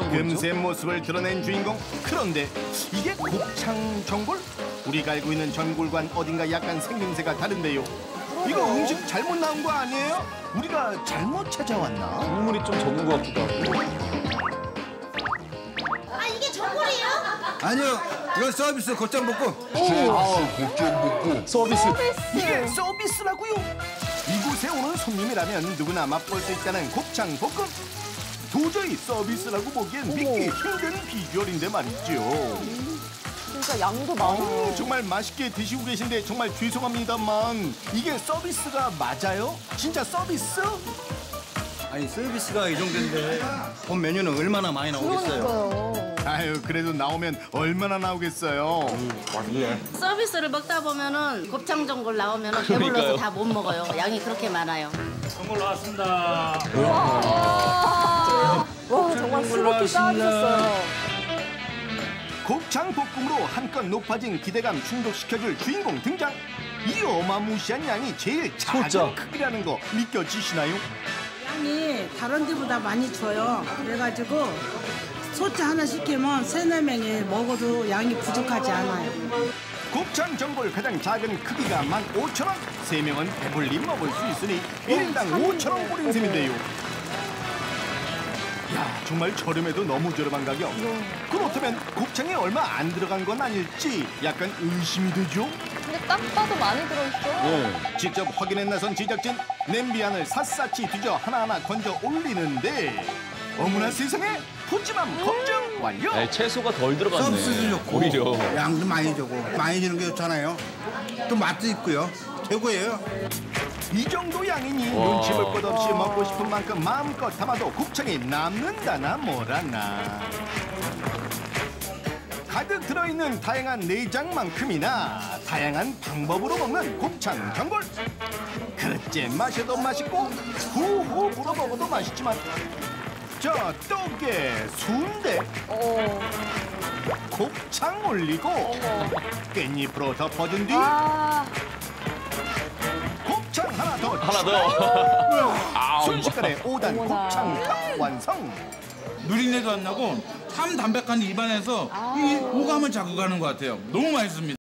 금세 모습을 드러낸 주인공. 그런데 이게 곱창 전골? 우리가 알고 있는 전골과는 어딘가 약간 생김새가 다른데요. 이거 음식 잘못 나온 거 아니에요? 우리가 잘못 찾아왔나? 국물이 좀 적은 것 같기도 하고. 아, 이게 전골이에요? 아니요, 이건 서비스 곱창볶음. 서비스. 이게 서비스라고요? 이곳에 오는 손님이라면 누구나 맛볼 수 있다는 곱창 볶음. 도저히 서비스라고 보기엔 믿기 힘든 비주얼인데 말이죠. 진짜 양도 많아요. 정말 맛있게 드시고 계신데 정말 죄송합니다만 이게 서비스가 맞아요? 진짜 서비스? 아니, 서비스가 이 정도인데 본 메뉴는 얼마나 많이 나오겠어요. 그러니까요. 아유, 그래도 나오면 얼마나 나오겠어요. 서비스를 먹다 보면은 곱창 전골 나오면은 배불러서 그러니까요. 다 못 먹어요. 양이 그렇게 많아요. 전골 나왔습니다. 와, 정말 스모키 쌓아주셨어요. 곱창 볶음으로 한껏 높아진 기대감 충족시켜줄 주인공 등장. 이 어마무시한 양이 제일 작은 소짜. 크기라는 거 믿겨지시나요? 양이 다른 데보다 많이 줘요. 그래가지고 소짜 하나 시키면 3-4명이 먹어도 양이 부족하지 않아요. 곱창 전골 가장 작은 크기가 15,000원. 3명은 배불리 먹을 수 있으니 1인당 5,000원 꼴인 셈인데요. 야, 정말 저렴해도 너무 저렴한 가격. 그렇다면 곱창에 얼마 안 들어간 건 아닐지 약간 의심이 되죠? 근데 딱 봐도 많이 들어있어. 직접 확인해 나선 제작진. 냄비 안을 샅샅이 뒤져 하나하나 건져 올리는데 어머나 세상에, 푸짐함 검증 완료. 네, 채소가 덜 들어갔네. 서비스도 좋고, 오히려. 양도 많이 주고, 많이 주는 게 좋잖아요. 또 맛도 있고요. 최고예요. 이 정도 양이니 와. 눈치 볼 것 없이 먹고 싶은 만큼 마음껏 담아도 곱창이 남는다나 뭐라나. 가득 들어있는 다양한 내장만큼이나 다양한 방법으로 먹는 곱창 전골. 그릇째 마셔도 맛있고 후후 불어 먹어도 맛있지만 저 떡에 순대 곱창 올리고 깻잎으로 덮어준 뒤 곱창 하나 더 하나 더. 순식간에 5단 곱창 딱 완성. 누린내도 안 나고 참 담백한 입안에서 이 오감을 자극하는 것 같아요. 너무 맛있습니다.